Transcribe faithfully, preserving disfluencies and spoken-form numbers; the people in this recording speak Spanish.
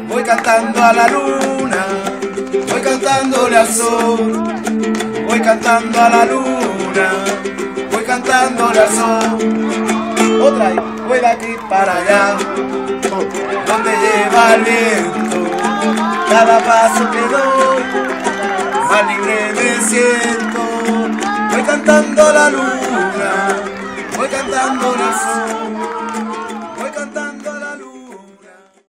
voy cantando a la luna, voy cantándole al sol, voy cantando a la luna, voy cantándole al sol. Otra vez, voy de aquí para allá, donde lleva el viento, cada paso que doy, más libre me siento. Voy cantando a la luna, voy cantando al sol.